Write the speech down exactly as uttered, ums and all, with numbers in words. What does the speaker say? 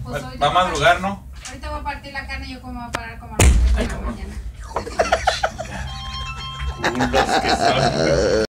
Pues Va, hoy va a voy a madrugar, ¿no? Ahorita voy a partir la carne y yo como voy a parar como a las tres de la mañana. Culos que son.